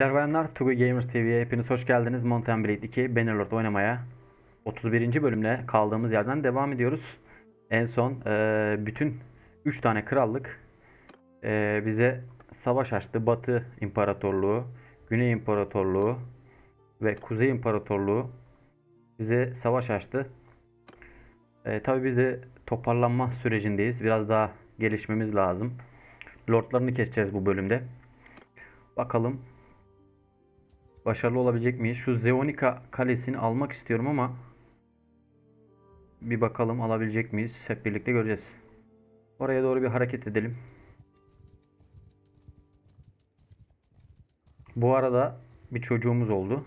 Bayanlar, Tugu Gamers TV'ye hepiniz hoş geldiniz. Mount & Blade 2 Bannerlord oynamaya 31. bölümle kaldığımız yerden devam ediyoruz. En son bütün 3 tane krallık bize savaş açtı. Batı İmparatorluğu, Güney İmparatorluğu ve Kuzey İmparatorluğu bize savaş açtı. Tabi biz de toparlanma sürecindeyiz. Biraz daha gelişmemiz lazım. Lordlarını keseceğiz bu bölümde. Bakalım başarılı olabilecek miyiz? Şu Zeonica kalesini almak istiyorum ama bir bakalım alabilecek miyiz? Hep birlikte göreceğiz. Oraya doğru bir hareket edelim. Bu arada bir çocuğumuz oldu.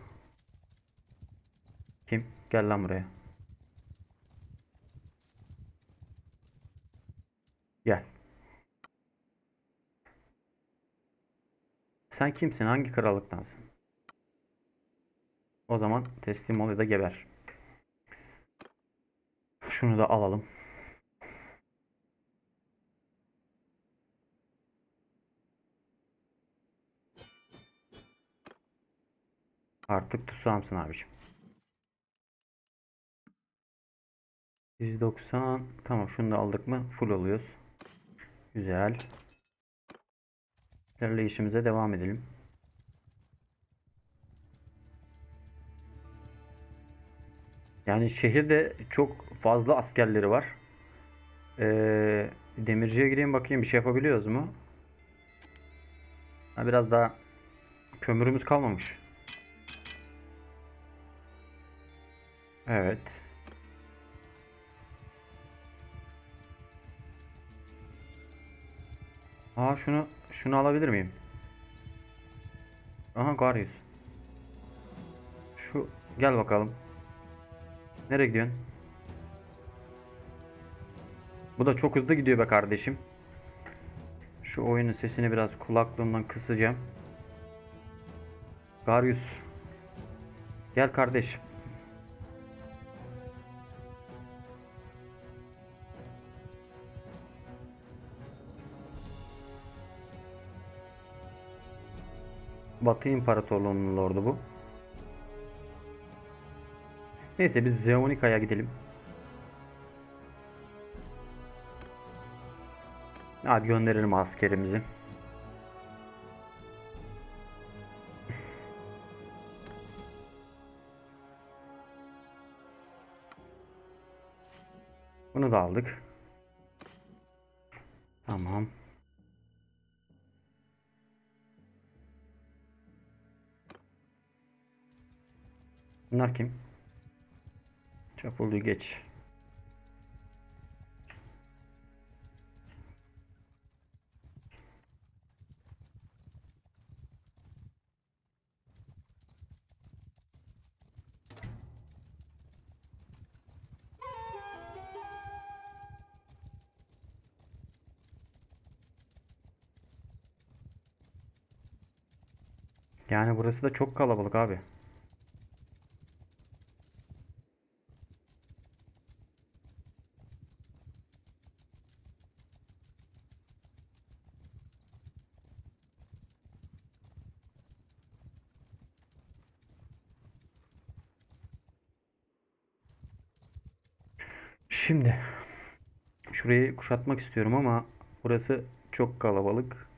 Kim? Gel lan buraya. Gel. Sen kimsin? Hangi krallıktansın? O zaman teslim ol ya da geber. Şunu da alalım. Artık tutsağımsın abiciğim. 190. Tamam, şunu da aldık mı full oluyoruz. Güzel. İlerleyişimize devam edelim. Yani şehirde çok fazla askerleri var. Demirciye gireyim bakayım bir şey yapabiliyoruz mu? Ha, biraz daha kömürümüz kalmamış. Evet. Aa, şunu alabilir miyim? Aha, Garius. Şu, gel bakalım. Nereye gidiyorsun? Bu da çok hızlı gidiyor be kardeşim. Şu oyunun sesini biraz kulaklığımdan kısacağım. Garius. Gel kardeşim. Batı İmparatorluğu'nun lordu bu. Neyse biz Zeonica'ya gidelim. Hadi gönderelim askerimizi. Bunu da aldık. Tamam. Bunlar kim? Çapulcu geç. Yani burası da çok kalabalık abi. Şimdi şurayı kuşatmak istiyorum ama burası çok kalabalık.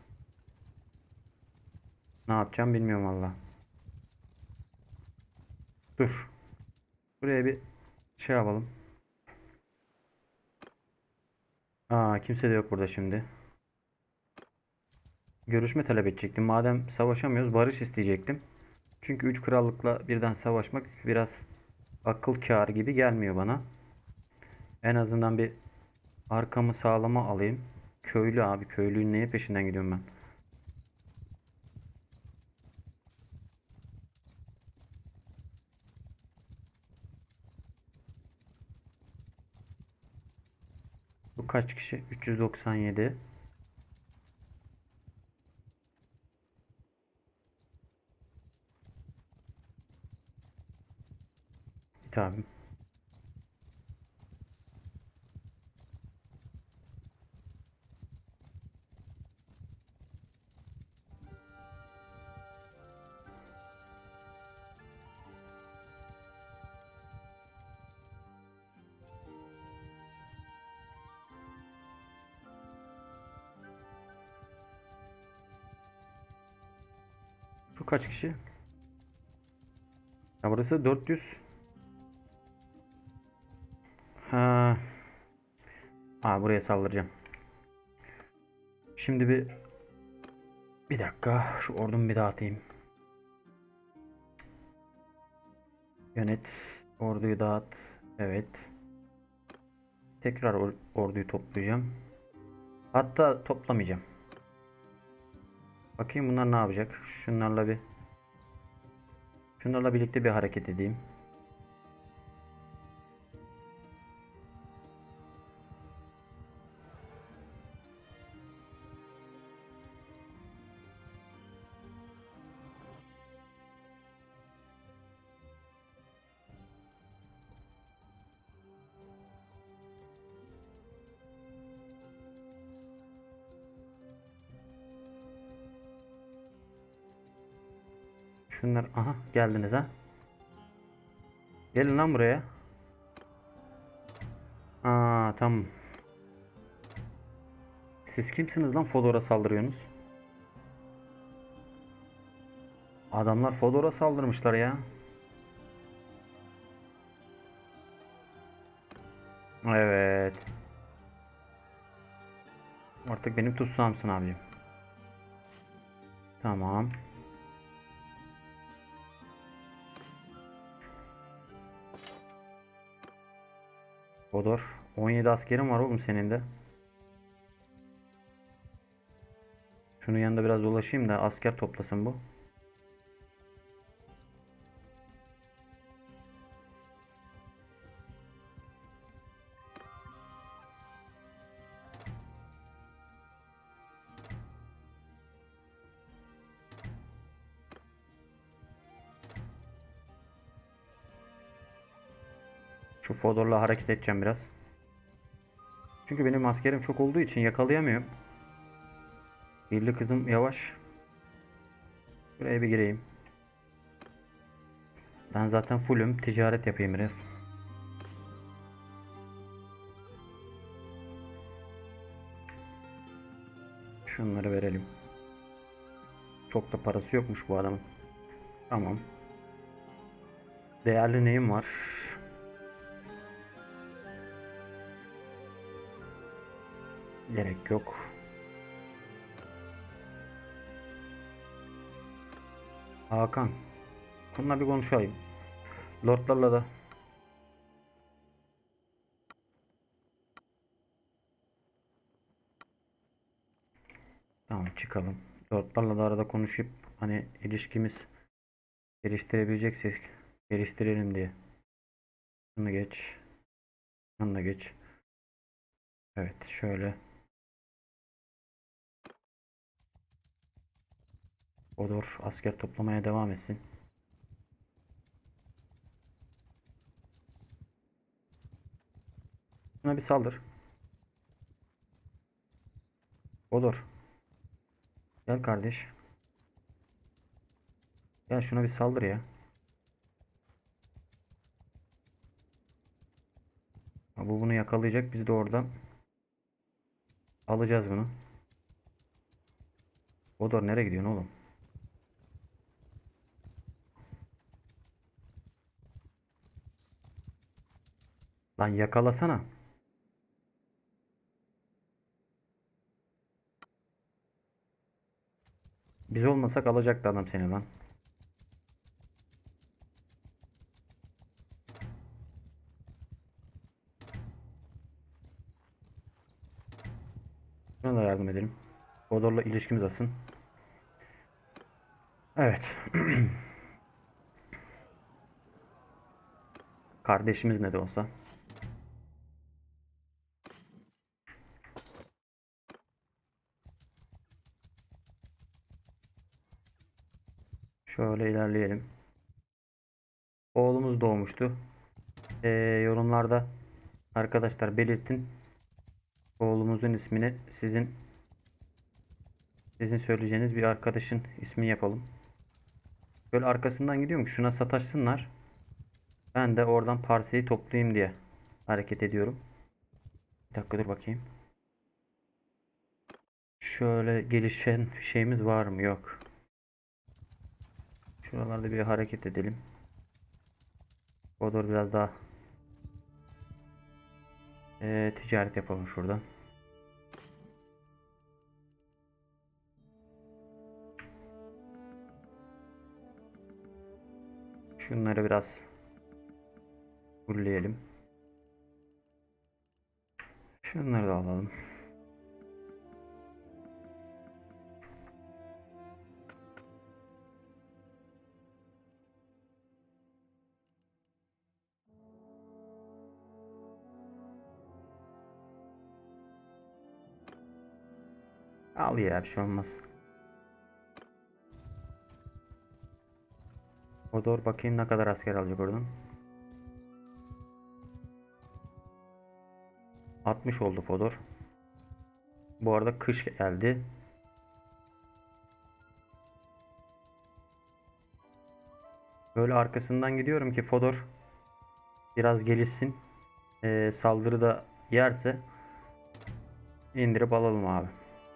Ne yapacağım bilmiyorum valla. Dur. Buraya bir şey yapalım. Aa, kimse de yok burada şimdi. Görüşme talep edecektim. Madem savaşamıyoruz, barış isteyecektim. Çünkü 3 krallıkla birden savaşmak biraz akıl kârı gibi gelmiyor bana. En azından bir arkamı sağlama alayım. Köylü abi, köylünün neye peşinden gidiyorum ben? Bu kaç kişi? 397. Tabii. kaç kişi? Ya burası 400. Ha. Buraya saldıracağım. Şimdi bir dakika şu ordumu bir dağıtayım. Yönet. Orduyu dağıt. Evet. Tekrar orduyu toplayacağım. Hatta toplamayacağım. Bakayım bunlar ne yapacak? Şunlarla birlikte bir hareket edeyim. Şunlar, aha geldiniz ha. Gelin lan buraya. Tamam. Siz kimsiniz lan Fodor'a saldırıyorsunuz? Adamlar Fodor'a saldırmışlar ya. Evet. Artık benim tutsağımsın abicim. Tamam. Fodor. 17 askerim var oğlum senin de. Şunun yanında biraz dolaşayım da asker toplasın bu. Şu Fodor'la hareket edeceğim biraz. Çünkü benim askerim çok olduğu için yakalayamıyorum. Birli kızım yavaş. Buraya bir gireyim. Ben zaten fullüm. Ticaret yapayım biraz. Şunları verelim. Çok da parası yokmuş bu adamın. Tamam. Değerli neyim var? Gerek yok. Hakan. Bununla bir konuşayım. Lordlarla da. Tamam çıkalım. Lordlarla da arada konuşup hani ilişkimiz geliştirebileceksek geliştirelim diye. Şunu geç. Şunu da geç. Evet şöyle. Odor asker toplamaya devam etsin. Şuna bir saldır. Odor. Gel kardeş. Gel şuna bir saldır ya. Bu bunu yakalayacak. Biz de oradan alacağız bunu. Odor nereye gidiyorsun oğlum? Lan yakalasana. Biz olmasak alacaktı adam seni lan. Buna da yardım edelim. Odor'la ilişkimiz asın. Evet. Kardeşimiz ne de olsa. Şöyle ilerleyelim. Oğlumuz doğmuştu. Yorumlarda arkadaşlar belirtin. Oğlumuzun ismini sizin söyleyeceğiniz bir arkadaşın ismini yapalım. Böyle arkasından gidiyorum ki şuna sataşsınlar. Ben de oradan parçayı toplayayım diye hareket ediyorum. Bir dakika dur bakayım. Şöyle gelişen şeyimiz var mı? Yok. Şuralarda bir hareket edelim. Fodor biraz daha ticaret yapalım şuradan. Şunları biraz fullleyelim. Şunları da alalım. Al ya, bir şey olmaz. Fodor bakayım ne kadar asker alacak oradan. 60 oldu Fodor. Bu arada kış geldi. Böyle arkasından gidiyorum ki Fodor biraz gelişsin. Saldırı da yerse indirip alalım abi.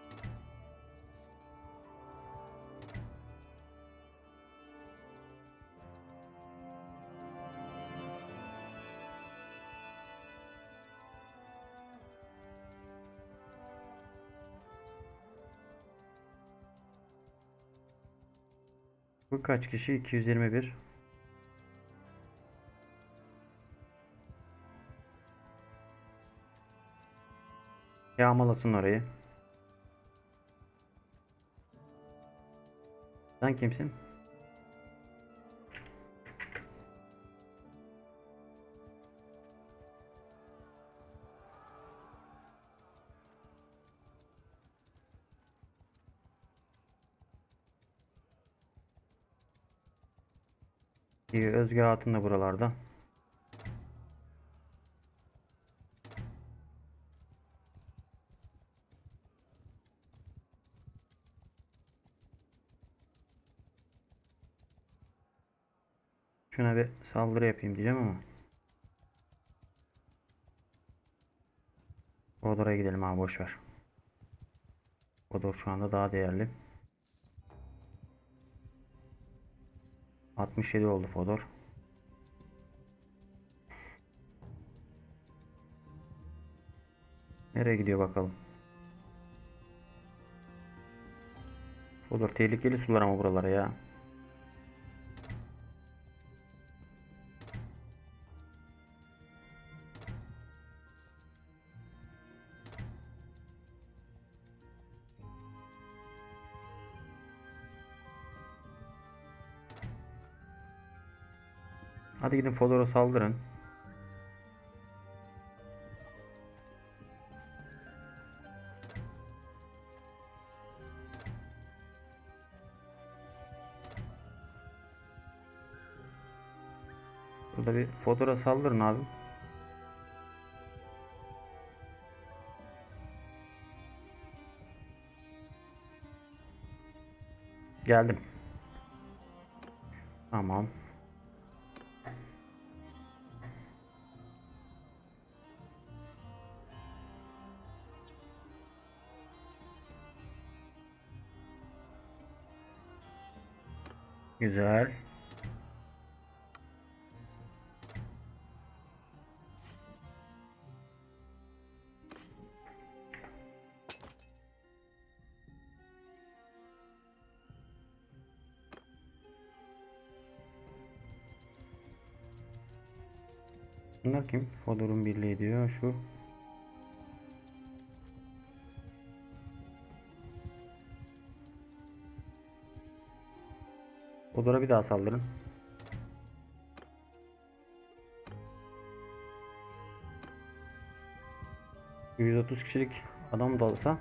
Bu kaç kişi? 221. Yağmalasın orayı. Sen kimsin? Özge Hatun da buralarda. Şuna bir saldırı yapayım diyeceğim ama. Fodor'a gidelim abi, boş ver. Fodor şu anda daha değerli. 67 oldu Fodor. Nereye gidiyor bakalım. Fodor tehlikeli sular ama buralara ya. Hadi gidin Fodor'a saldırın. Burada bir Fodor'a saldırın abi. Geldim. Tamam. Güzel. Bunlar kim? Fodor'un birliği diyor şu. Fodor'a bir daha saldırın. 130 kişilik adam da olsa.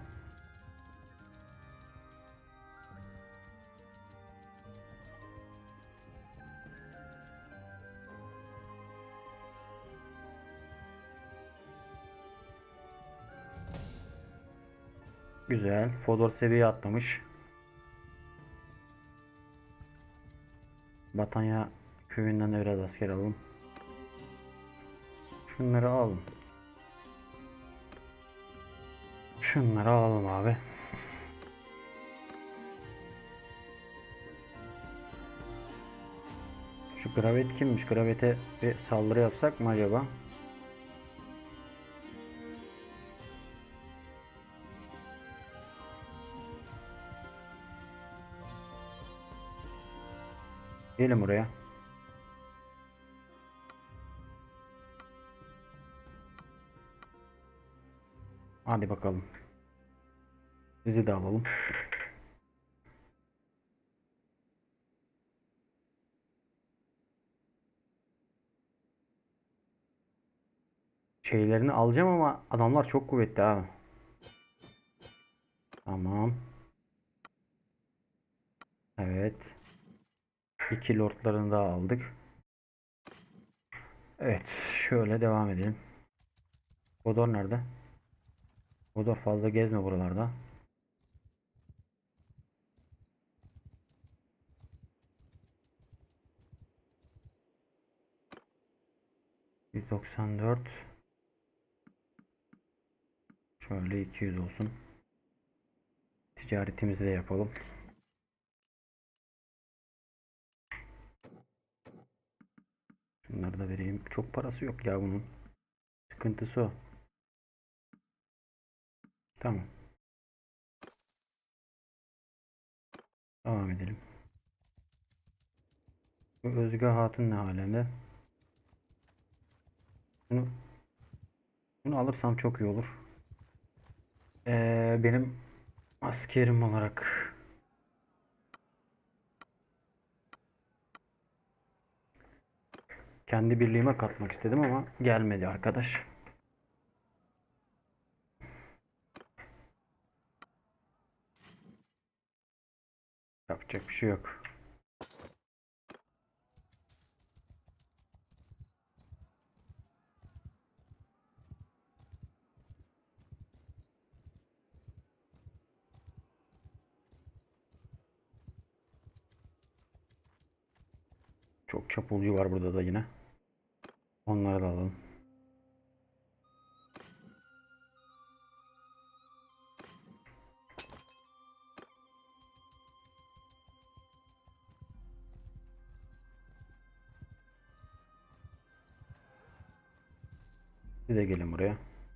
Güzel. Fodor seviye atlamış. Batanya köyünden de biraz asker alalım. Şunları alalım. Şunları alalım abi. Şu Gravet kimmiş? Gravet'e bir saldırı yapsak mı acaba? Gelin buraya. Hadi bakalım. Sizi de alalım. Şeylerini alacağım ama adamlar çok kuvvetli abi. Tamam. Evet. İki lordlarını daha aldık. Evet. Şöyle devam edelim. Godor nerede? Godor fazla gezme buralarda. %94. Şöyle 200 olsun. Ticaretimizi de yapalım. Bunları da vereyim. Çok parası yok ya bunun. Sıkıntısı o. Tamam. Devam edelim. Bu Özge Hatun ne alemde? Bunu, bunu alırsam çok iyi olur. Benim askerim olarak kendi birliğime katmak istedim ama gelmedi arkadaş. Yapacak bir şey yok. Çok çapulcu var burada da yine. Onları da alalım. Siz de gelin buraya.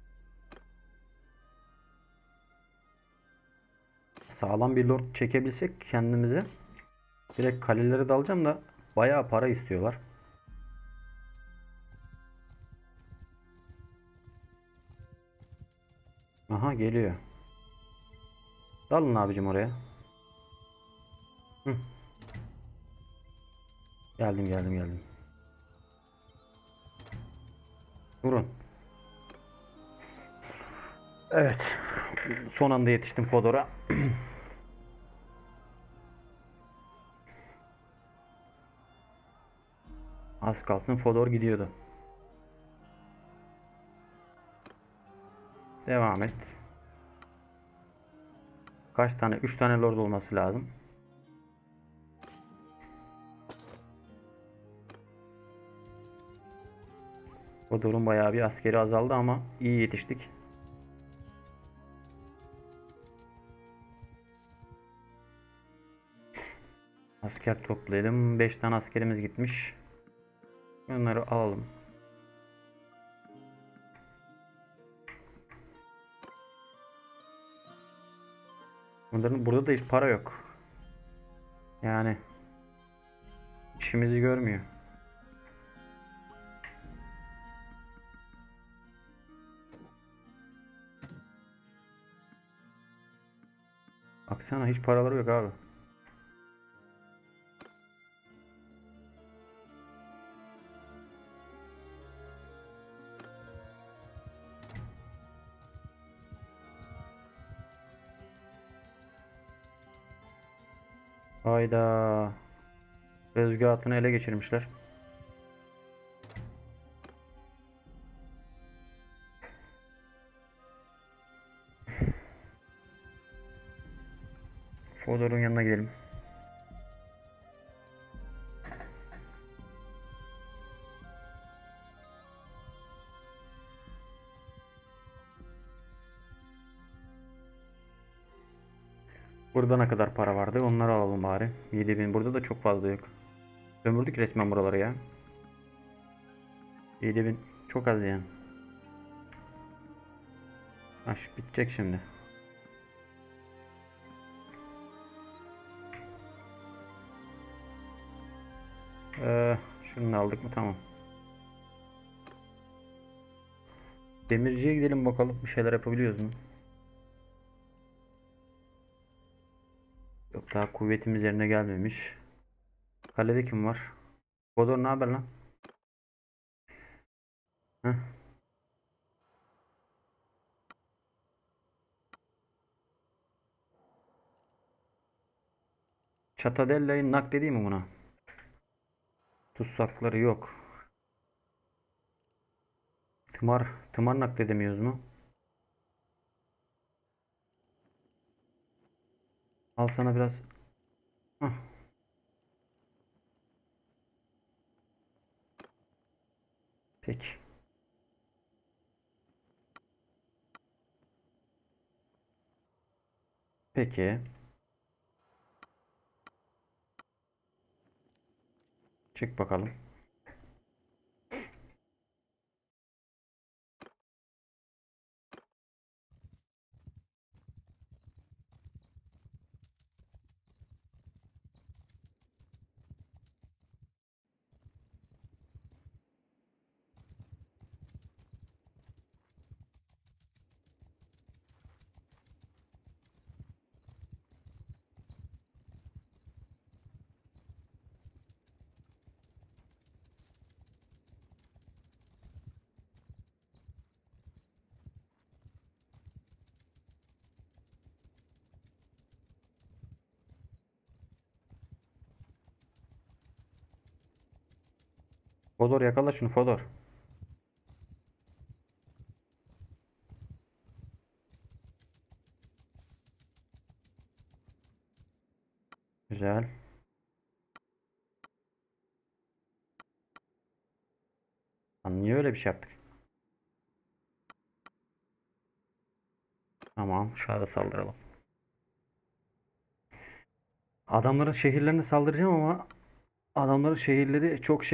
Sağlam bir lord çekebilsek kendimize. Direkt kaleleri de alacağım da bayağı para istiyorlar. Aha geliyor. Dalın abicim oraya. Hı. Geldim. Vurun. Evet. Son anda yetiştim Fodor'a. Az kalsın Fodor gidiyordu. Devam et. Kaç tane? 3 tane lord olması lazım. Fodor'un bayağı bir askeri azaldı ama iyi yetiştik. Asker toplayalım. 5 tane askerimiz gitmiş. Bunları alalım. Bunların burada da hiç para yok. Yani işimizi görmüyor. Baksana hiç paraları yok abi. Hayda. Özgü Hatun'u ele geçirmişler. Fodor'un yanına gidelim. Burada ne kadar para vardı? Onları alalım bari. 7000. Burada da çok fazla yok. Sömürdük resmen buraları ya. 7000 çok az yani. Bitecek şimdi. Şunu da aldık mı? Tamam. Demirciye gidelim bakalım. Bir şeyler yapabiliyoruz mu? Yok, daha kuvvetimiz yerine gelmemiş. Kalede kim var? Kodor, ne haber lan? Heh. Çatadella'yı nakledeyim mi buna? Tutsakları yok. Tımar nakledemiyoruz mu? Al sana biraz. Hah, peki. Peki. Çık bakalım. Fodor, yakala şunu Fodor. Güzel. Lan niye öyle bir şey yaptık? Tamam, şurada saldıralım. Adamların şehirlerine saldıracağım ama adamların şehirleri çok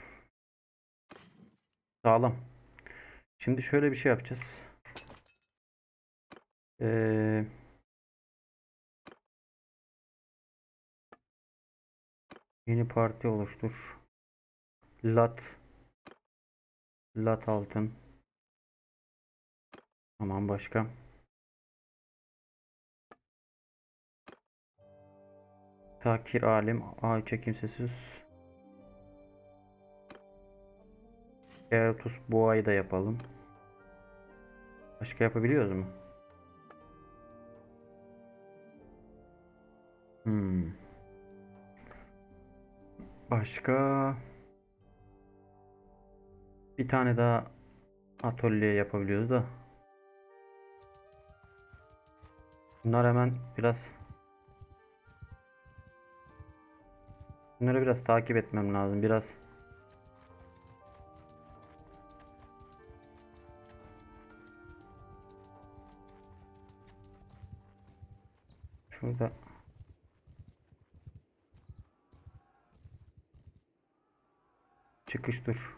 sağlam. Şimdi şöyle bir şey yapacağız. Ee, Yeni parti oluştur. Lat. Lat altın. Tamam, başka. Takir alim. Ayça kimsesiz. Eratus boğayı da yapalım. Başka yapabiliyoruz mu? Hmm. Başka bir tane daha atölye yapabiliyoruz da. Bunlar hemen biraz Bunları biraz takip etmem lazım. Biraz şurada çıkış dur.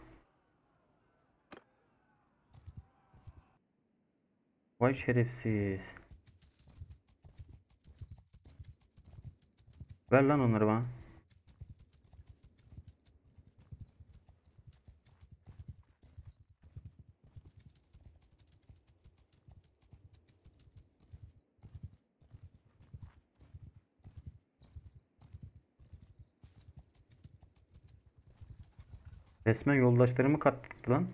Vay şerefsiz. Ver lan onları bana. Resmen yoldaşlarımı katletti lan.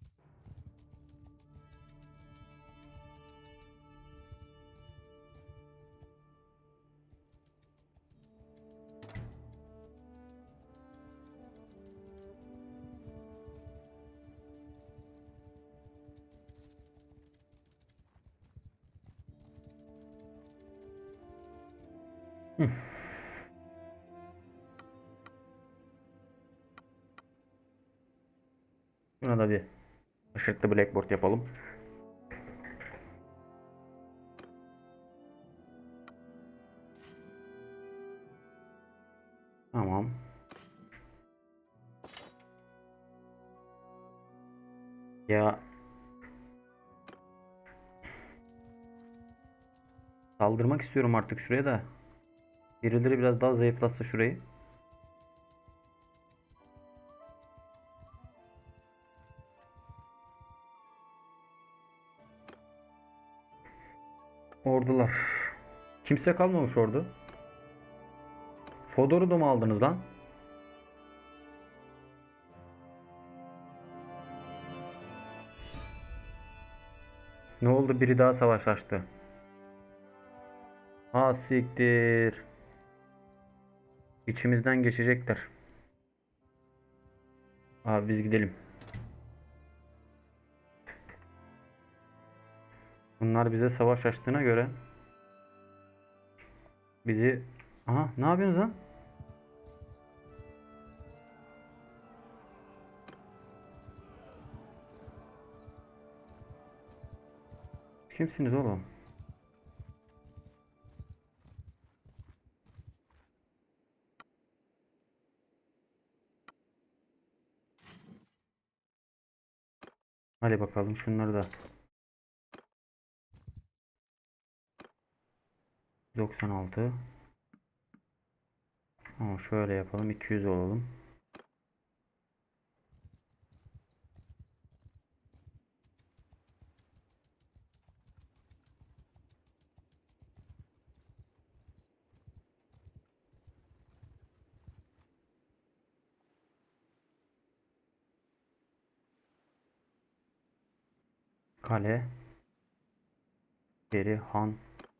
Hı. Buna da bir ışıklı blackboard yapalım. Tamam. Ya saldırmak istiyorum artık şuraya da. Birileri biraz daha zayıflatsa şurayı. Ordular. Kimse kalmamış ordu. Fodor'u da mı aldınız lan? Ne oldu? Biri daha savaş açtı. Ha siktir. İçimizden geçecekler. Abi biz gidelim. Bunlar bize savaş açtığına göre bizi... Aha ne yapıyorsunuz lan? Kimsiniz oğlum? Hadi bakalım şunları da. 96. Ama şöyle yapalım. 200 olalım. Kale. Geri. Han.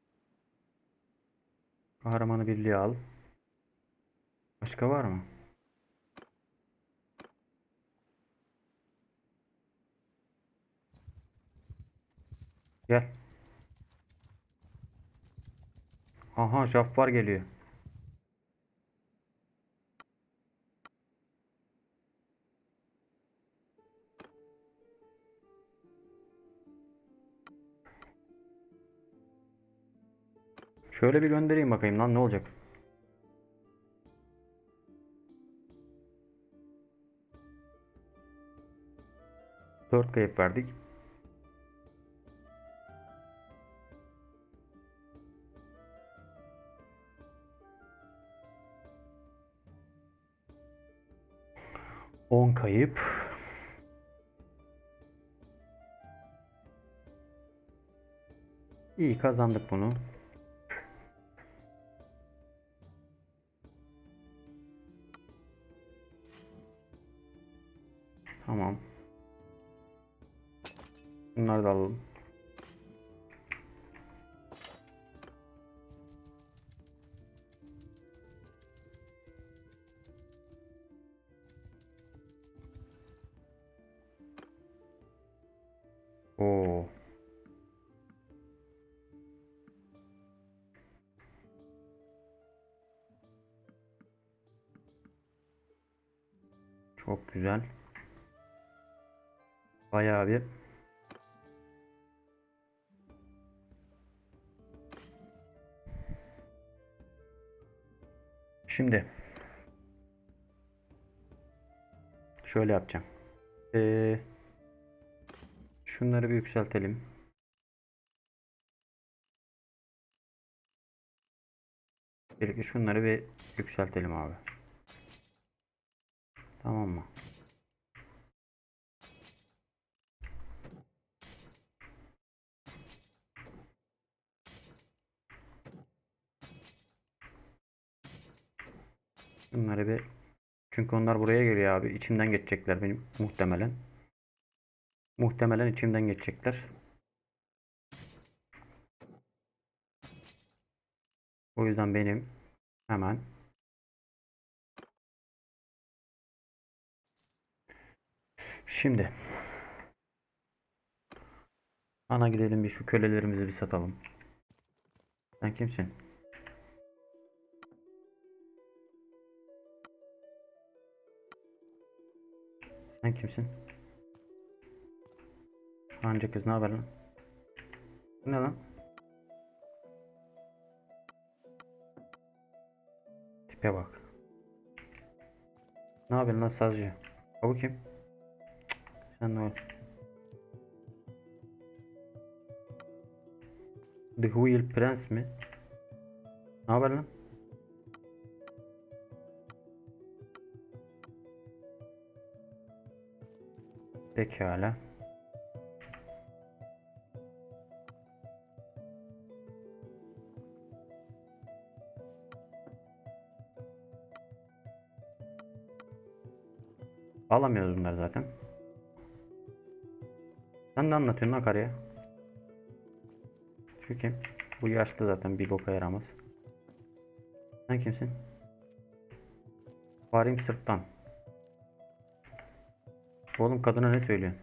Kahramanı birliğe al. Başka var mı? Gel. Aha Jaffar geliyor. Şöyle bir göndereyim bakayım lan ne olacak. 4 kayıp verdik. On kayıp. İyi kazandık bunu. Tamam. Bunları da alalım. Oo. Çok güzel. Bayağı bir. Şimdi şöyle yapacağım. Ee, Şunları bir yükseltelim. Birlikte şunları bir yükseltelim abi. Tamam mı? Bunları bir, çünkü onlar buraya geliyor abi. İçimden geçecekler benim muhtemelen. Muhtemelen içimden geçecekler. O yüzden benim hemen şimdi ana gidelim bir şu kölelerimizi bir satalım. Sen kimsin? Sen kimsin? Anca kız ne haber lan? Bu ne lan? Tipe bak. Ne haber lan sazcı? O bu kim? Sen ne ol? The Wheel Prince mi? Ne haber lan? Pekala. Alamıyoruz bunları zaten. Sen ne anlatıyorsun lan karıya? Şu kim? Bu yaşlı zaten, bir boka yaramaz. Sen kimsin? Farim sırttan. Oğlum kadına ne söylüyorsun?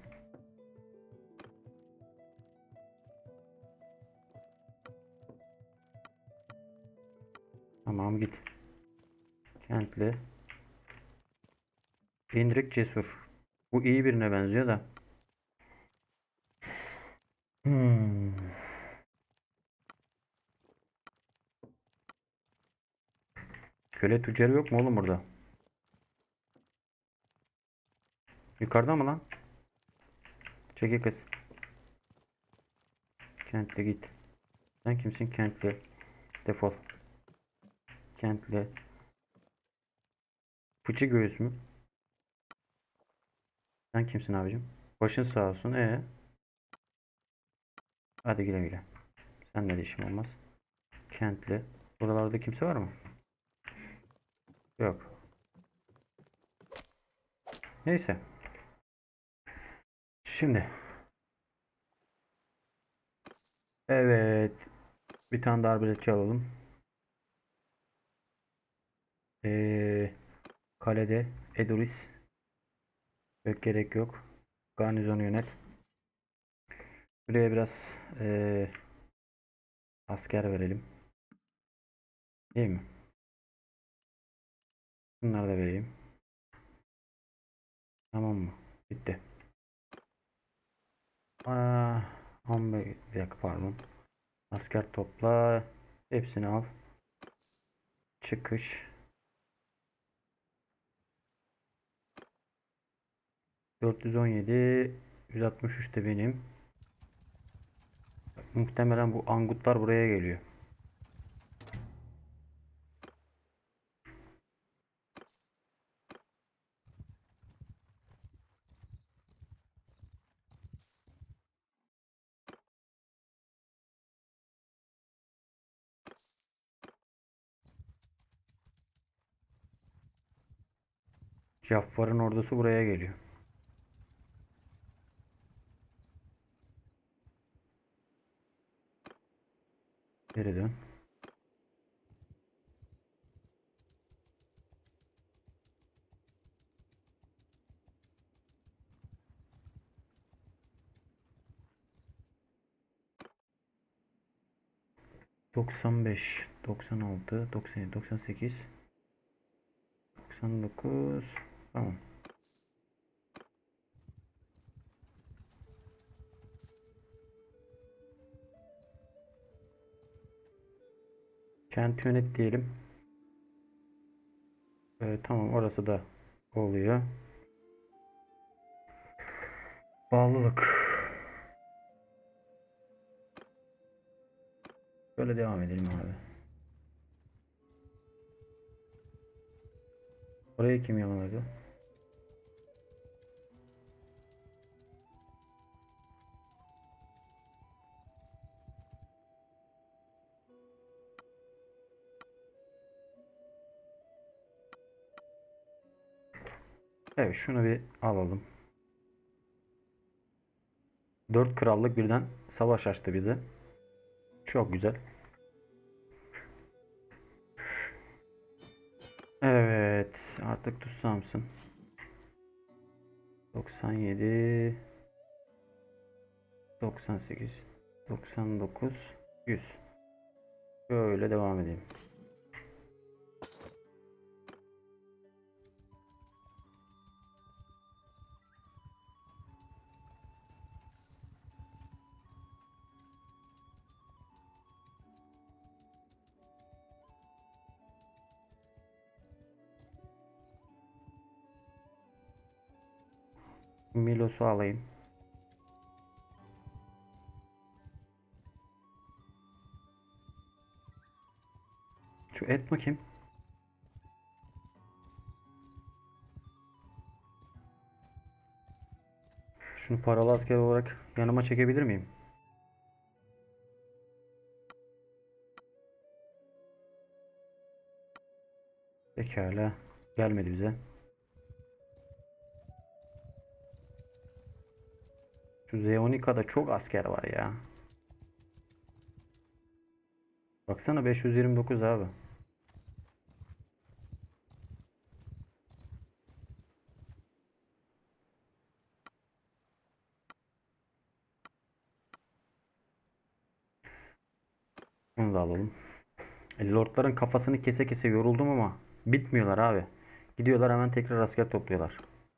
Tamam git. Kentli. Indrik Cesur. Bu iyi birine benziyor da. Hmm. Köle tüccarı yok mu oğlum burada? Yukarıda mı lan? Çekil kız. Kentli git. Sen kimsin? Kentli. Defol. Kentli. Fıçı göğüs mü? Sen kimsin abicim? Başın sağ olsun. Hadi güle güle. Sen de işim olmaz. Kentli. Buralarda kimse var mı? Yok. Neyse. Şimdi. Evet. Bir tane daha arbeletçi alalım. Kalede Edoris. Yok, gerek yok. Garnizonu yönet. Buraya biraz asker verelim. Değil mi? Bunları da vereyim. Tamam mı? Bitti. 15 bir dakika, pardon. Asker topla. Hepsini al. Çıkış. 417, 163 de benim. Muhtemelen bu angutlar buraya geliyor. Jaffar'ın ordusu buraya geliyor. Geri dön. Doksan beş, 96, 97, 98, 99. Tamam. Kent yönet diyelim. Tamam, orası da oluyor. Bağlılık. Böyle devam edelim abi. Orayı kim yamaladı? Evet, şunu bir alalım. 4 krallık birden savaş açtı bize. Çok güzel. Evet, artık tutsamsın. 97, 98, 99, 100. Böyle devam edeyim. Milos'u alayım. Et bakayım. Şunu paralı asker olarak yanıma çekebilir miyim? Pekala. Gelmedi bize. Şu Zeonika'da çok asker var ya. Baksana 529 abi. Bunu da alalım. Lordların kafasını kese kese yoruldum ama bitmiyorlar abi. Gidiyorlar hemen tekrar asker topluyorlar.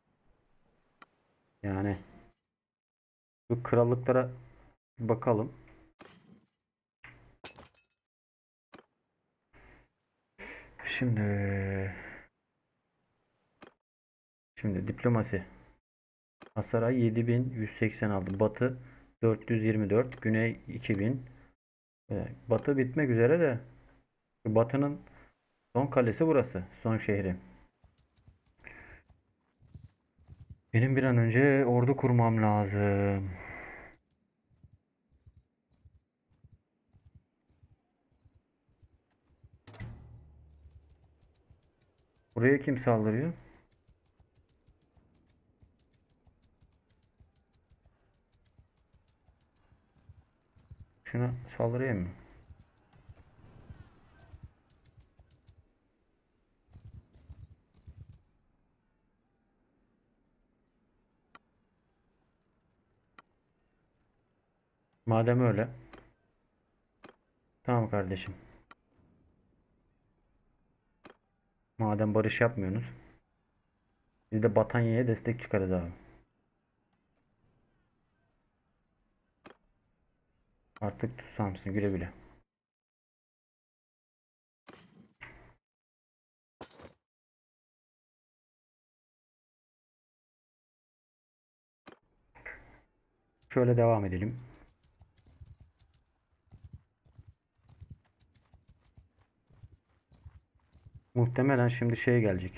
Yani bu krallıklara bakalım. Şimdi diplomasi. Asaray 7186, Batı 424, Güney 2000. Batı bitmek üzere de Batı'nın son kalesi burası. Son şehri. Benim bir an önce ordu kurmam lazım. Buraya kim saldırıyor? Şuna saldırayım mı? Madem öyle. Tamam kardeşim. Madem barış yapmıyorsunuz. Biz de Batanya'ya destek çıkarız abi. Artık tutsam mısın? Güle güle. Şöyle devam edelim. Muhtemelen şimdi şey gelecek.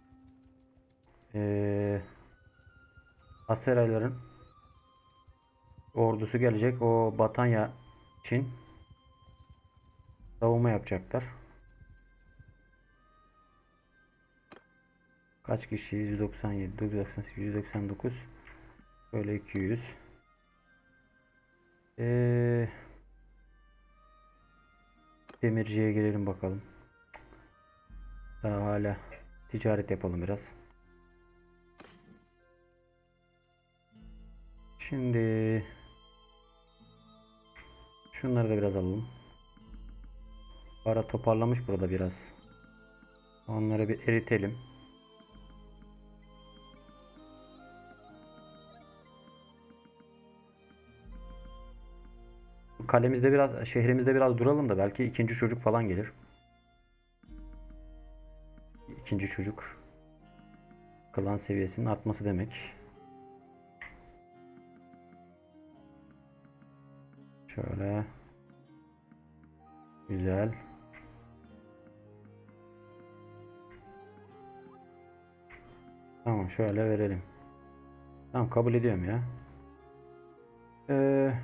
Ee, Aserayların ordusu gelecek. O Batanya için savunma yapacaklar. Kaç kişi? 197, 198, 199. Böyle 200. Ee, Demirciye girelim bakalım. Daha hala ticaret yapalım biraz. Şimdi şunları da biraz alalım. Para toparlamış burada biraz. Onları bir eritelim. Kalemizde biraz, şehrimizde biraz duralım da belki ikinci çocuk falan gelir. İkinci çocuk. Klan seviyesinin artması demek. Şöyle. Güzel. Tamam şöyle verelim. Tamam kabul ediyorum ya. Ee,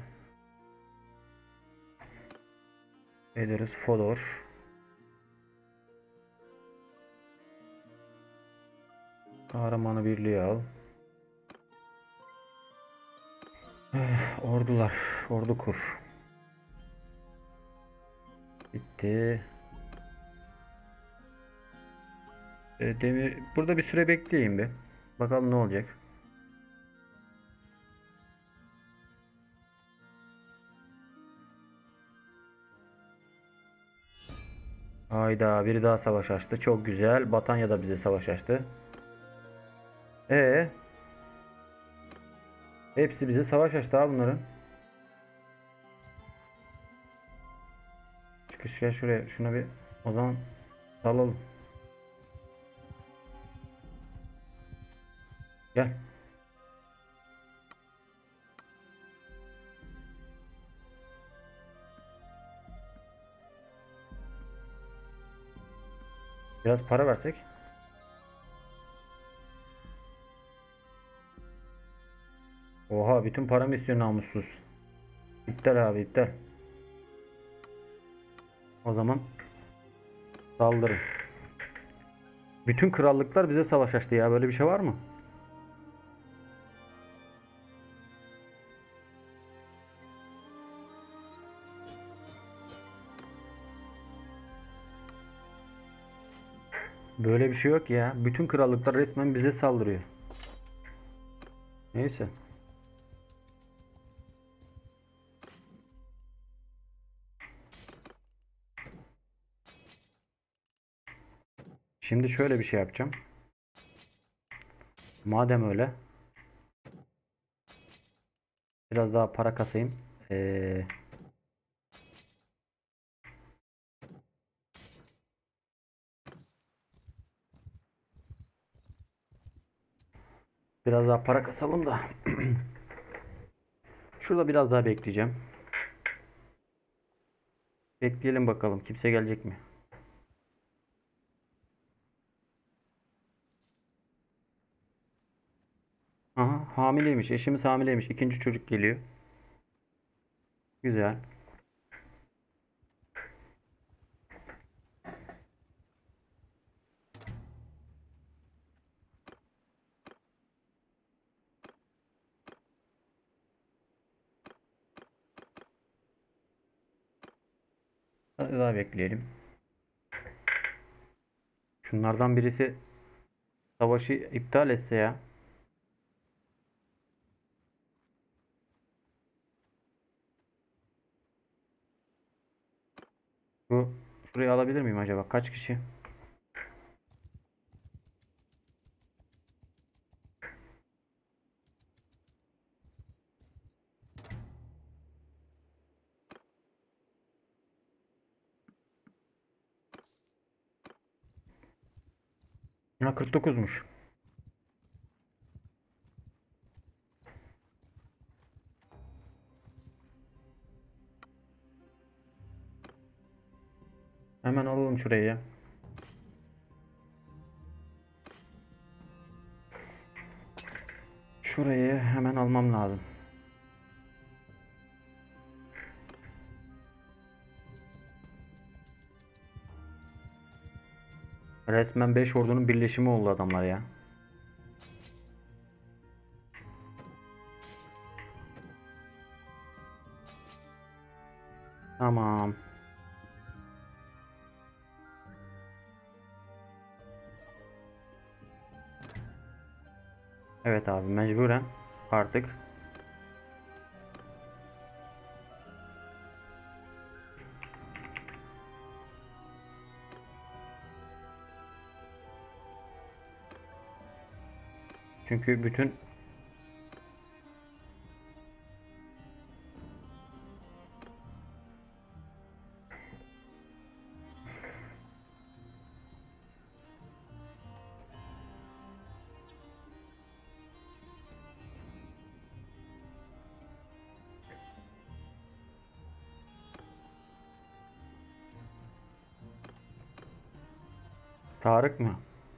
Ederiz Fodor. Kahramanı birliği al. Ordular. Ordu kur. Bitti. Demir. Burada bir süre bekleyeyim bir. Bakalım ne olacak. Hayda biri daha savaş açtı. Çok güzel. Batanya da bize savaş açtı. E hepsi bize savaş açtı ha bunların. Çıkış gel şuraya. Şuna bir o zaman salalım. Gel. Biraz para versek. Oha, bütün paramı istiyor namussuz. İptal abi, iptal. O zaman saldırın. Bütün krallıklar bize savaş açtı ya. Böyle bir şey var mı? Böyle bir şey yok ya. Bütün krallıklar resmen bize saldırıyor. Neyse. Şimdi şöyle bir şey yapacağım. Madem öyle, biraz daha para kasayım. Ee, Biraz daha para kasalım da. Şurada biraz daha bekleyeceğim. Bekleyelim bakalım. Kimse gelecek mi? Aha, hamileymiş. Eşimiz hamileymiş. İkinci çocuk geliyor. Güzel. Hadi daha bekleyelim. Şunlardan birisi savaşı iptal etse ya. Bu şurayı alabilir miyim acaba? Kaç kişi? Ha, 49'muş. Hemen alalım şurayı ya. Şurayı hemen almam lazım. Resmen 5 ordunun birleşimi oldu adamlar ya. Tamam. Evet abi, mecburen artık. Çünkü bütün Tarık mı?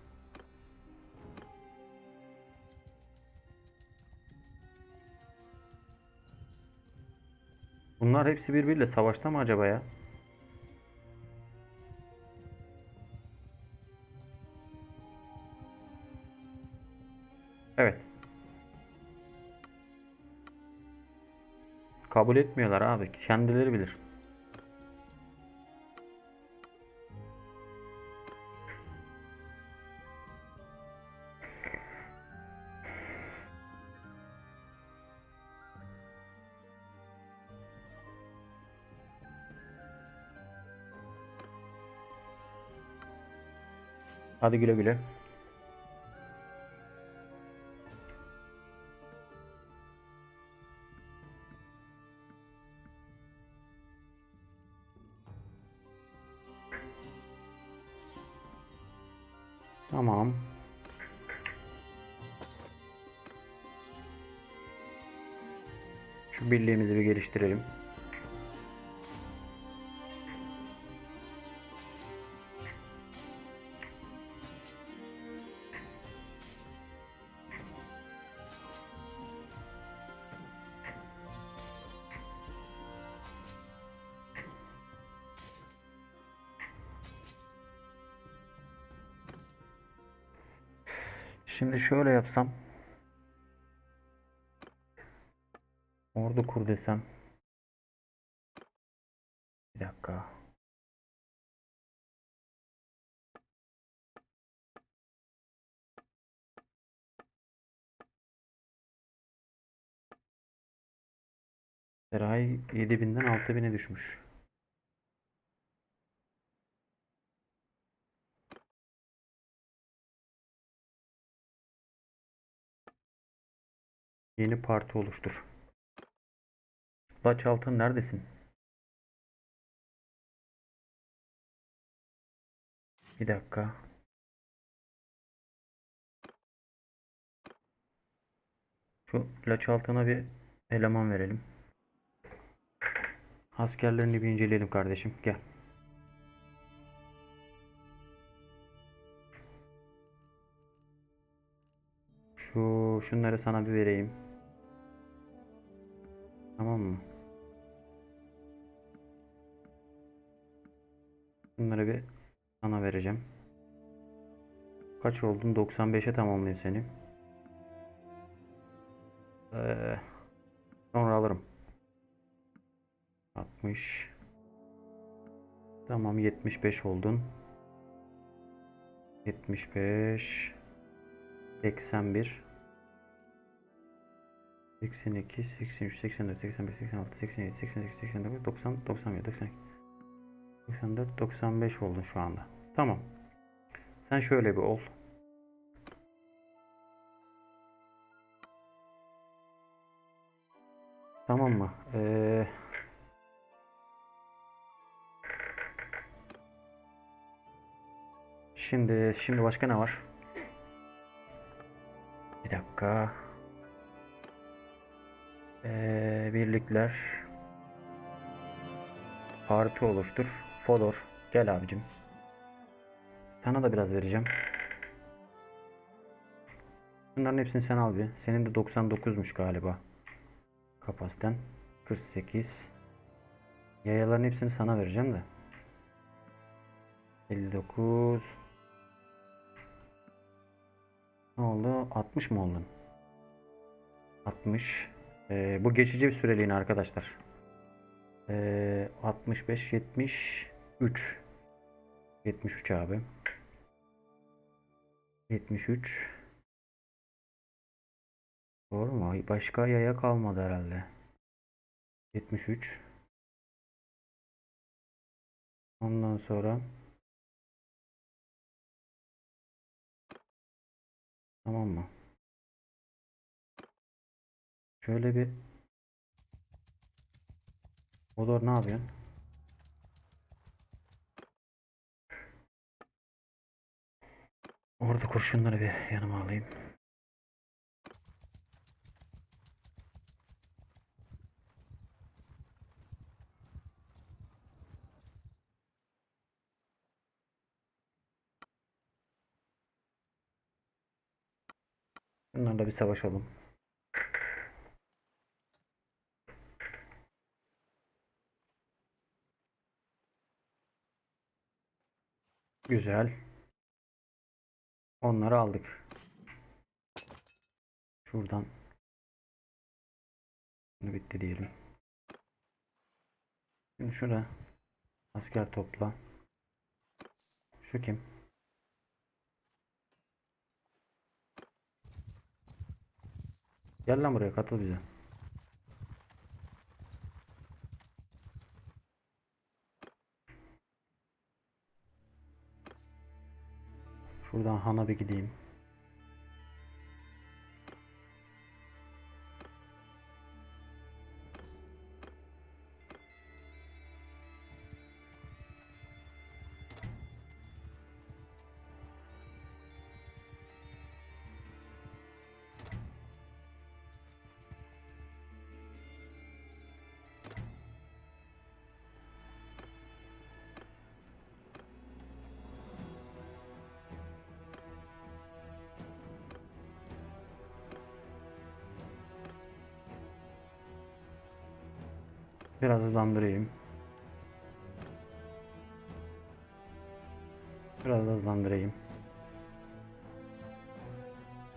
Bunlar hepsi birbiriyle savaşta mı acaba ya? Evet. Kabul etmiyorlar abi. Kendileri bilir. Hadi güle güle. Tamam. Şu birliğimizi bir geliştirelim. Şimdi şöyle yapsam. Ordu kur desem. Bir dakika. Saray 7000'den 6000'e düşmüş. Yeni parti oluştur. Laç Altın neredesin? Bir dakika. Şu Laç Altın'a bir eleman verelim. Askerlerini bir inceleyelim kardeşim. Gel. Şunları sana bir vereyim. Tamam mı? Bunları bir sana vereceğim. Kaç oldun? 95'e tamamlıyor seni. Ee, Sonra alırım. 60. Tamam 75 oldun. 75. 81. 82, 83, 84, 85, 86, 87, 88, 89, 90, 91, 92, 94, 95 oldun şu anda. Tamam. Sen şöyle bir ol. Tamam mı? Şimdi başka ne var? Bir dakika. Birlikler. Parti oluştur. Fodor. Gel abicim. Sana da biraz vereceğim. Bunların hepsini sen al bir. Senin de 99'muş galiba. Kapasiten. 48. Yayaların hepsini sana vereceğim de. 59. Ne oldu? 60 mı oldun? 60. Bu geçici bir süreliğine arkadaşlar. 65, 73. 73 abi. 73. Doğru mu? Başka yaya kalmadı herhalde. 73. Ondan sonra tamam mı? Şöyle bir Odor ne yapıyorsun? Orada kurşunları bir yanıma alayım. Bunlarla bir savaşalım. Güzel. Onları aldık. Şuradan bunu bitti diyelim. Şimdi şurada asker topla. Şu kim? Gel lan buraya katıl bize. Şuradan Han'a bir gideyim. Biraz hızlandırayım. Biraz hızlandırayım.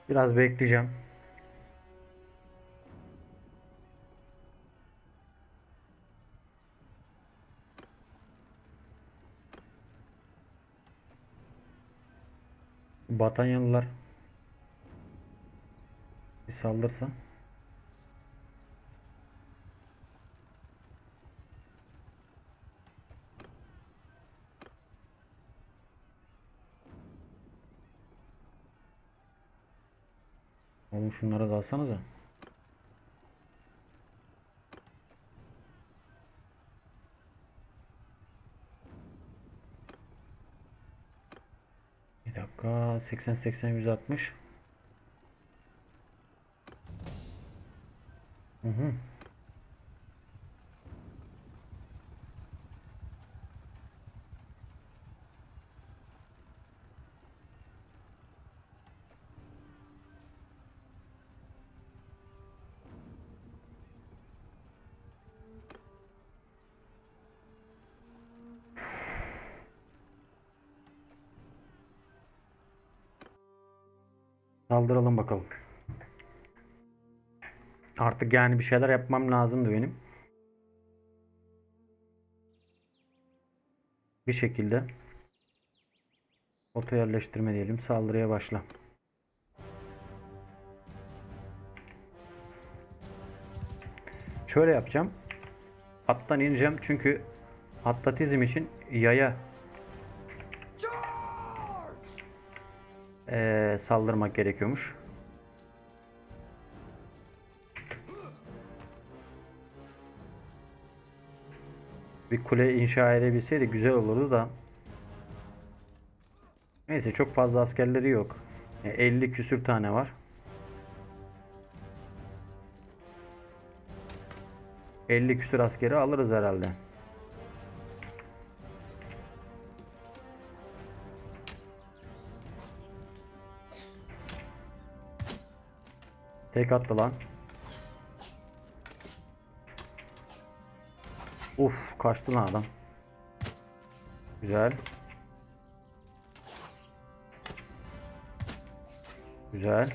Biraz bekleyeceğim. Batanyalılar bir saldırsa. Oğlum şunlara da alsanıza. Bir dakika. 80 160. Hı hı. Saldıralım bakalım. Artık yani bir şeyler yapmam lazımdı benim. Bir şekilde oto yerleştirme diyelim. Saldırıya başla. Şöyle yapacağım. Attan ineceğim çünkü atlatizm için yaya saldırmak gerekiyormuş. Bir kule inşa edebilseydi güzel olurdu da. Neyse çok fazla askerleri yok. 50 küsür tane var. 50 küsür askeri alırız herhalde. Tek attı lan. Uf, kaçtı lan adam. Güzel. Güzel.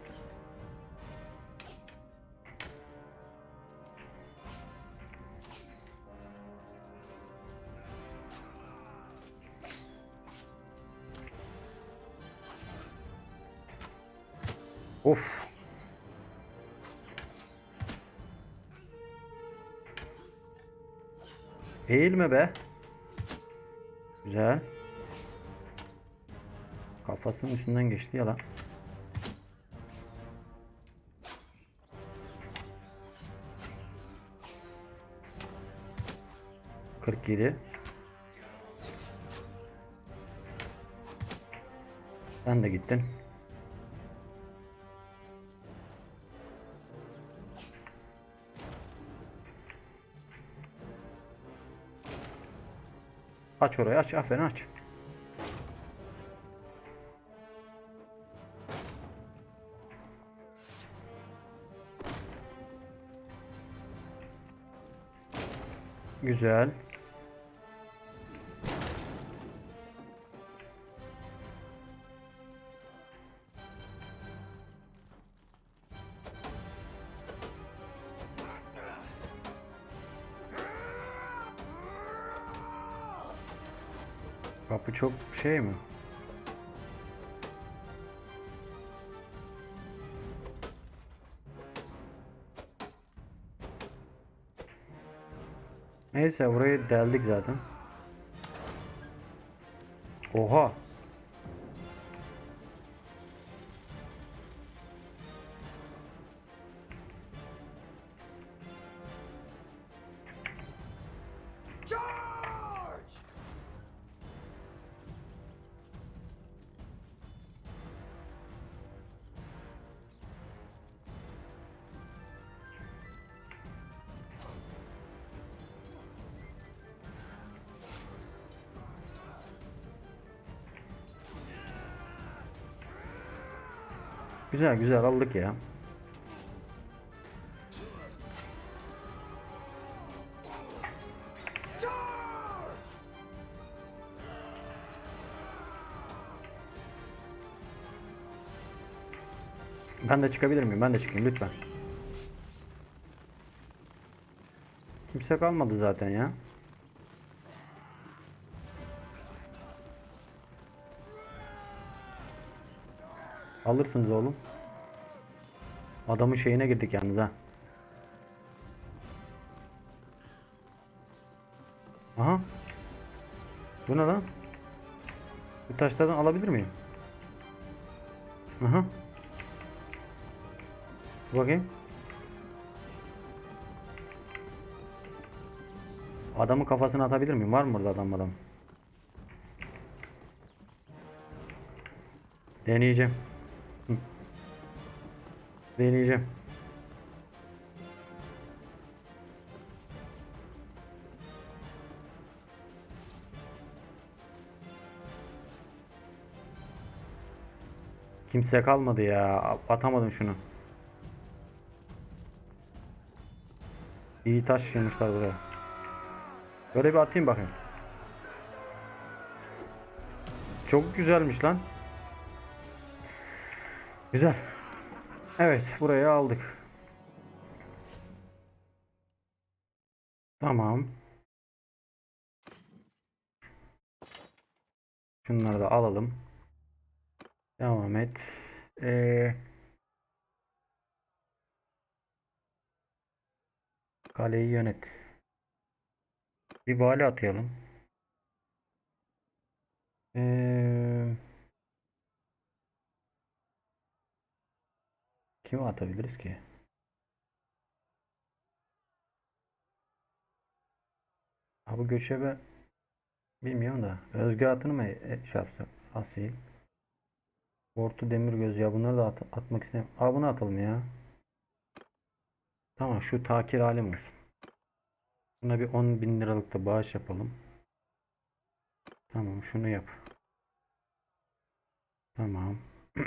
Of. Eğilme be. Güzel. Kafasının üstünden geçti ya lan. ...47. Sen de gittin. Aç orayı, aç, aferin, aç. Güzel. Kapı çok şey mi? Neyse burayı deldik zaten. Oha. Güzel güzel aldık ya. Ben de çıkabilir miyim? Ben de çıkayım lütfen. Kimse kalmadı zaten ya. Alırsınız oğlum. Adamın şeyine girdik yalnız ha. Aha. Bu ne lan? Bu taşlardan alabilir miyim? Aha. Bakayım. Adamın kafasına atabilir miyim? Var mı burada adam? Deneyeceğim. Hı. Deneyeceğim. Kimse kalmadı ya. Atamadım şunu. İyi taş yığmışlar buraya. Böyle bir atayım bakayım. Çok güzelmiş lan. Güzel. Evet, burayı aldık. Tamam. Şunları da alalım. Devam et. Ee, Kaleyi yönet. Bir vali atayalım. Ee, Kimi atabiliriz ki? Ha, bu göçebe bilmiyorum da. Özge atını mı şey yapsam? Asil. Ortu Demirgöz ya, bunları da atmak istemiyorum. Aa, bunu atalım ya. Tamam, şu takir halim olsun. Buna bir 10.000 liralık da bağış yapalım. Tamam, şunu yap. Tamam.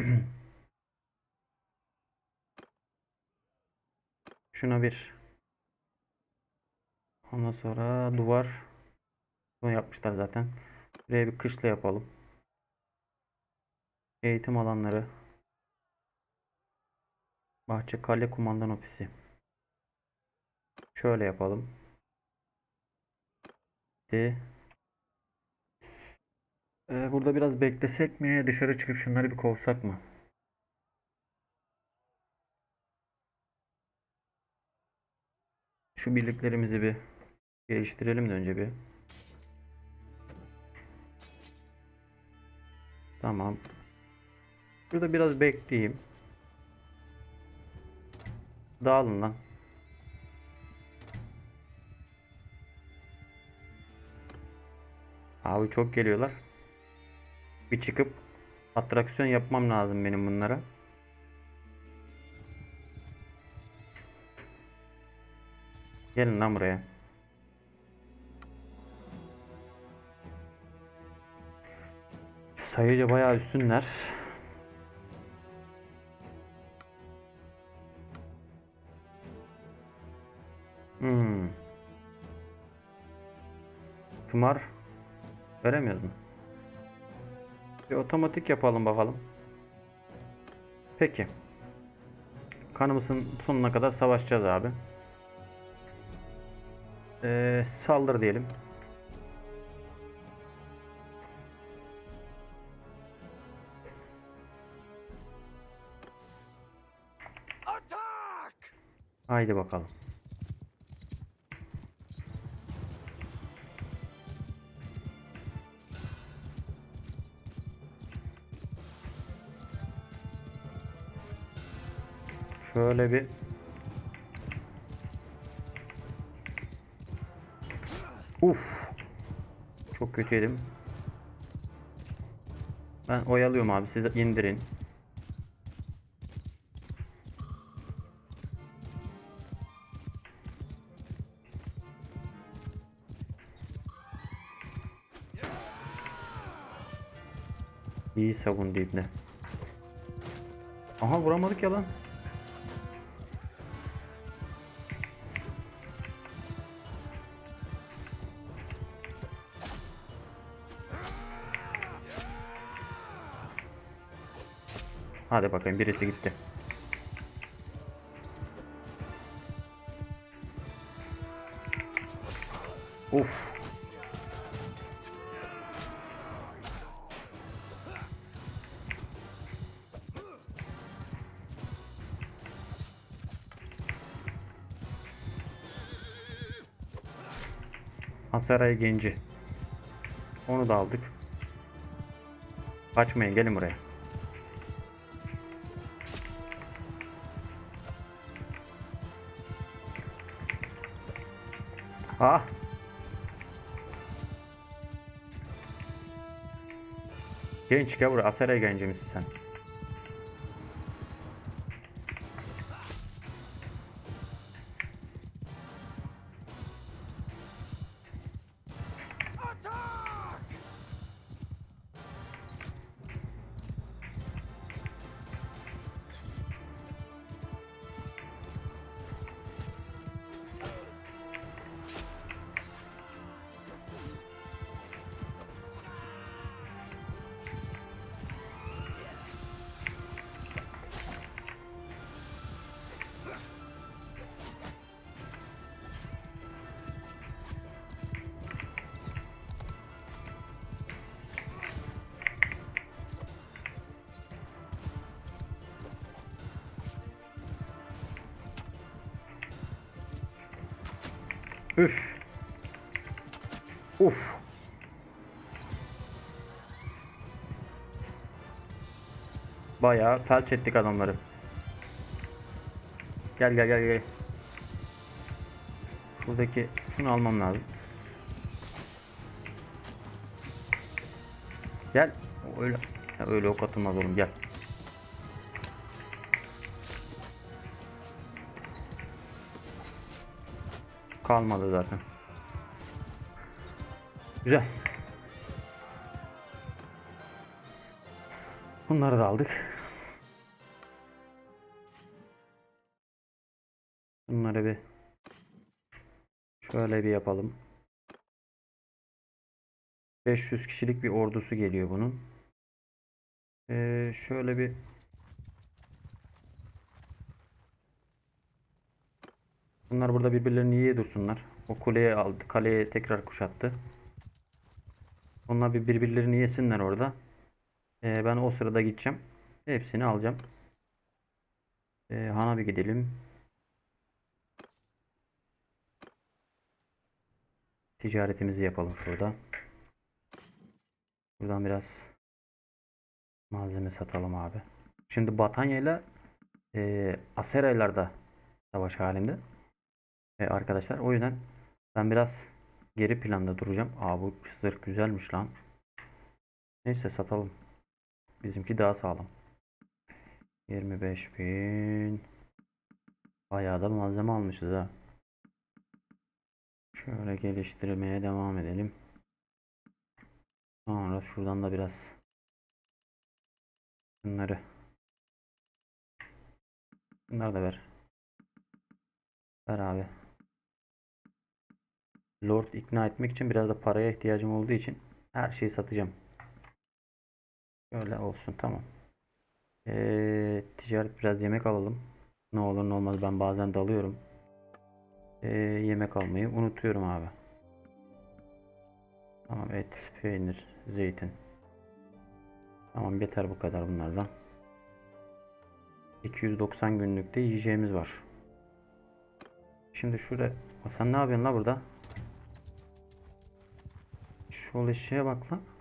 Şuna bir. Ondan sonra duvar. Bunu yapmışlar zaten. Buraya bir kışla yapalım. Eğitim alanları. Bahçe kale kumandan ofisi. Şöyle yapalım. Burada biraz beklesek mi? Dışarı çıkıp şunları bir kovsak mı? Şu birliklerimizi bir geliştirelim de önce bir. Tamam. Burada biraz bekleyeyim. Dağılın lan. Abi çok geliyorlar. Bir çıkıp atraksiyon yapmam lazım benim bunlara. Gelin lan buraya. Sayıca bayağı üstünler. Hmm. Tımar veremiyoruz mu? Bir otomatik yapalım bakalım. Peki. Kanımızın sonuna kadar savaşacağız abi. Saldır diyelim. Haydi bakalım. Şöyle bir uf. Çok kötü yedim. Ben oyalıyorum abi, siz indirin. İyi savundu ibne. Aha, vuramadık ya lan. Hadi bakayım, birisi gitti. Of. Asaray Genci. Onu da aldık. Kaçmayın, gelin buraya. Ah. Genç gel buraya. Asaray Genci misin sen? Üf. Uf. Bayağı felç ettik adamları. Gel gel gel gel. Buradaki şunu almam lazım. Gel. Öyle öyle ok atılmaz oğlum, gel. Kalmadı zaten. Güzel. Bunları da aldık. Bunları bir şöyle bir yapalım. 500 kişilik bir ordusu geliyor bunun. Şöyle bir bunlar burada birbirlerini yiye dursunlar. O kuleyi aldı. Kaleye tekrar kuşattı. Onlar birbirlerini yesinler orada. Ben o sırada gideceğim. Hepsini alacağım. Han'a bir gidelim. Ticaretimizi yapalım şurada. Buradan biraz malzeme satalım abi. Şimdi Batanya ile Aseraylar da savaş halinde. Arkadaşlar o yüzden ben biraz geri planda duracağım. Aa, bu zırh güzelmiş lan. Neyse satalım. Bizimki daha sağlam. 25.000. Bayağı da malzeme almışız ha. Şöyle geliştirmeye devam edelim. Sonra şuradan da biraz bunları da ver. Ver abi. Lord ikna etmek için biraz da paraya ihtiyacım olduğu için her şeyi satacağım. Şöyle olsun, tamam. Ticaret, biraz yemek alalım. Ne olur ne olmaz, ben bazen dalıyorum. Yemek almayı unutuyorum abi. Tamam, et, peynir, zeytin. Tamam, yeter bu kadar bunlardan. 290 günlükte yiyeceğimiz var. Şimdi şurada, sen ne yapıyorsun la burada? Şu eşeğe bak lan.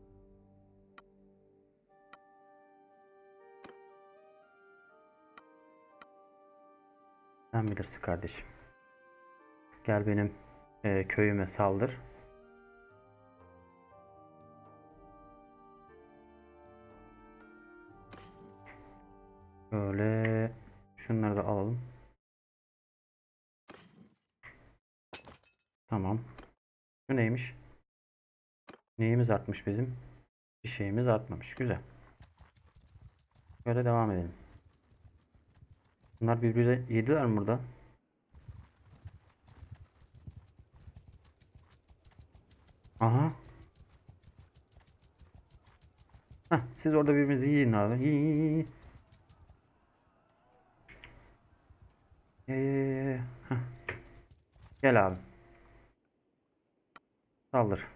Sen bilirsin kardeşim. Gel benim köyüme saldır. Böyle şunları da alalım. Tamam. Bu neymiş? Neyimiz artmış bizim? Bir şeyimiz artmamış. Güzel. Böyle devam edelim. Bunlar birbirine yediler mi burada? Aha. Heh, siz orada birbirinizi yiyin abi. Yiyin, yiyin, yiyin. Ye, ye, ye, ye. Heh. Gel abi. Saldır.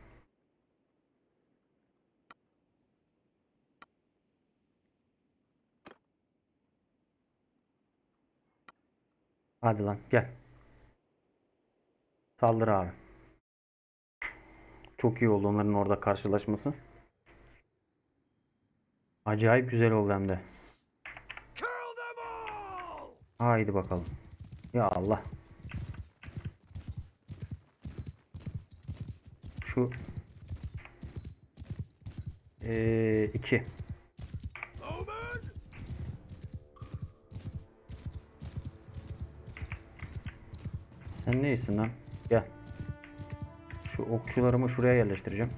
Hadi lan gel. Saldır abi. Çok iyi oldu onların orada karşılaşması. Acayip güzel oldu hem de. Haydi bakalım. Ya Allah. Şu 2. Sen ne iyisin lan? Gel. Şu okçularımı şuraya yerleştireceğim.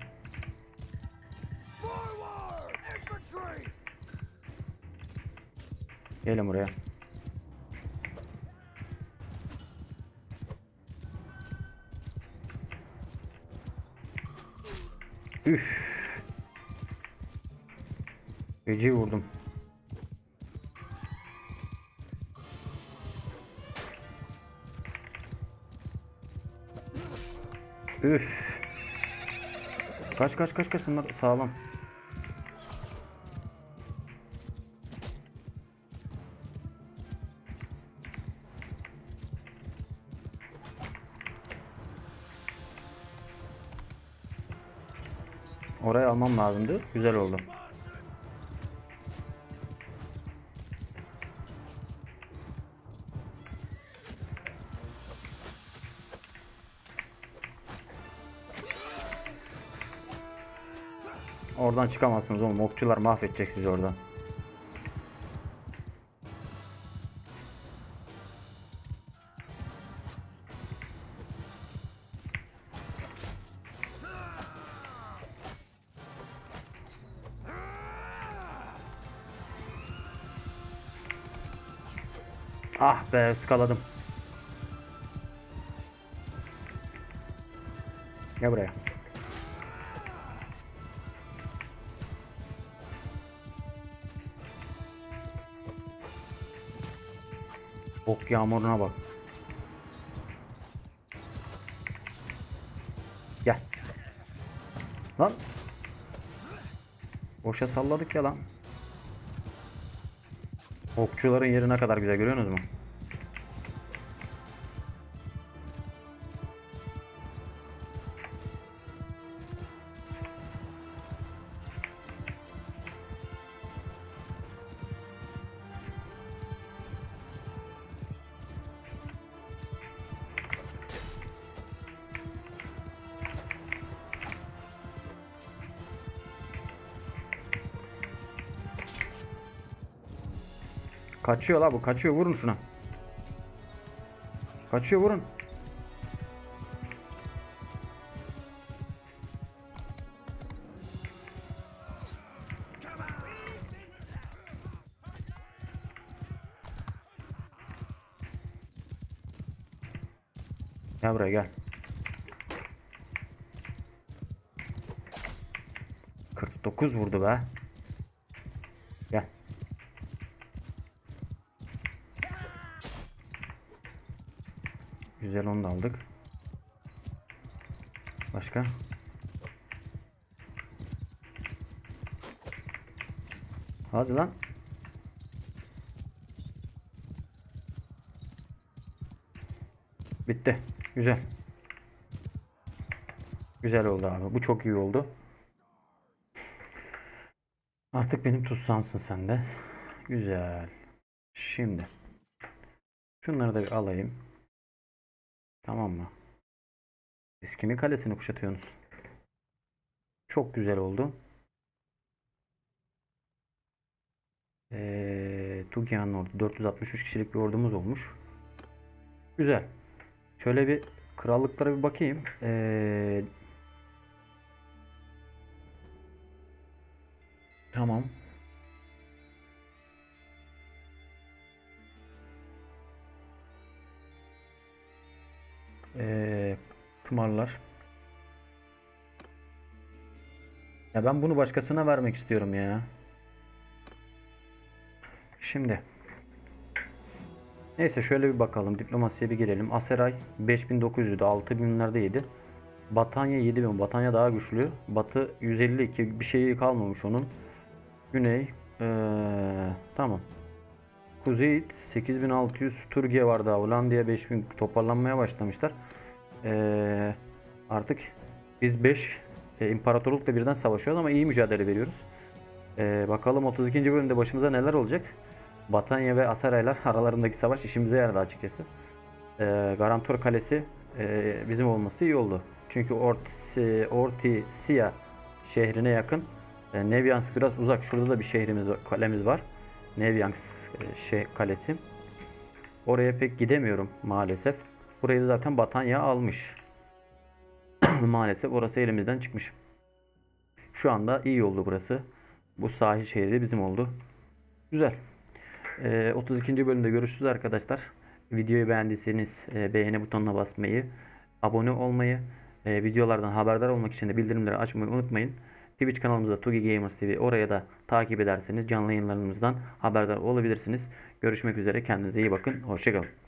Gelin buraya. Üf. Feci vurdum. Üf. Kaç kaç kaç kaç, bunlar sağlam. Orayı almam lazımdı. Güzel oldu. Oradan çıkamazsınız oğlum. Okçular mahvedecek sizi oradan. Ah be, ıskaladım. Gel buraya. Ok yağmuruna bak. Gel. Lan. Boşa salladık ya lan. Okçuların yeri ne kadar güzel, görüyorsunuz mu? Kaçıyor la bu, kaçıyor, vurun şuna. Kaçıyor, vurun. Gel buraya gel. 49 vurdu be. Gel. Güzel, onu da aldık. Başka? Hadi lan. Bitti. Güzel. Güzel oldu abi. Bu çok iyi oldu. Artık benim tutsağımsın sen de. Güzel. Şimdi. Şunları da bir alayım. Tamam mı? Siz kimin kalesini kuşatıyorsunuz? Çok güzel oldu. Tugia'nın ordu. 463 kişilik bir ordumuz olmuş. Güzel. Şöyle bir krallıklara bir bakayım. Tamam. Tımarlar. Ya ben bunu başkasına vermek istiyorum ya. Şimdi. Neyse şöyle bir bakalım. Diplomasiye bir girelim. Aseray 5900'de 6000'lerdeydi. Batanya 7000. Batanya daha güçlü. Batı 152. Bir şeyi kalmamış onun. Güney. Tamam. Kuzey 8600. Türkiye var daha. Hollandiya 5000. Toparlanmaya başlamışlar. Ee, Artık biz 5 imparatorlukla birden savaşıyoruz ama iyi mücadele veriyoruz. Bakalım 32. bölümde başımıza neler olacak. Batanya ve Asaraylar aralarındaki savaş işimize yaradı açıkçası. Garantor Kalesi bizim olması iyi oldu. Çünkü Ortisia şehrine yakın. Nevyansk biraz uzak. Şurada da bir kalemiz var. Nevyansk kalesi. Oraya pek gidemiyorum maalesef. Burayı da zaten Batanya almış. Maalesef orası elimizden çıkmış. Şu anda iyi oldu burası. Bu sahil şehri de bizim oldu. Güzel. 32. bölümde görüşürüz arkadaşlar. Videoyu beğendiyseniz beğeni butonuna basmayı, abone olmayı, videolardan haberdar olmak için de bildirimleri açmayı unutmayın. Twitch kanalımızda Tugi Gamers TV, oraya da takip ederseniz canlı yayınlarımızdan haberdar olabilirsiniz. Görüşmek üzere. Kendinize iyi bakın. Hoşçakalın.